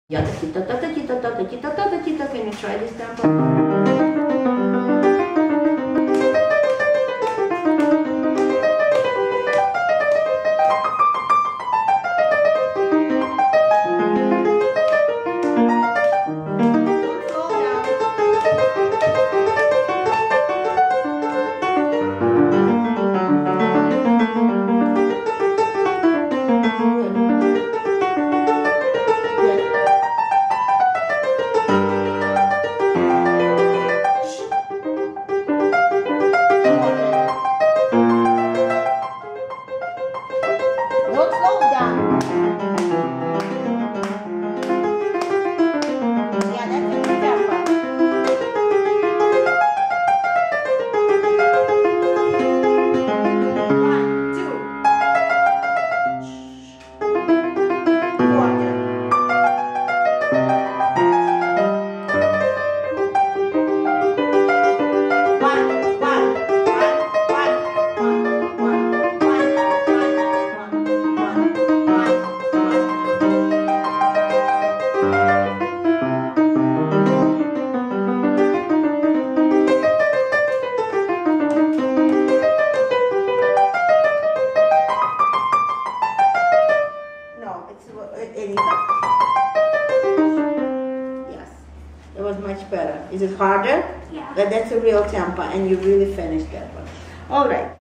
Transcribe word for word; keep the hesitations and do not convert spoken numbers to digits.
Yata kita tata kita tata kita tata kita. Can you try this tempo? Don't slow down. Yeah, that's a good tempo. One, two. Quarter. One, one, one, one, one, one, No, it's Erika. Yes, it was much better. Is it harder? Yeah. But that's a real tempo, and you really finished that one. All right.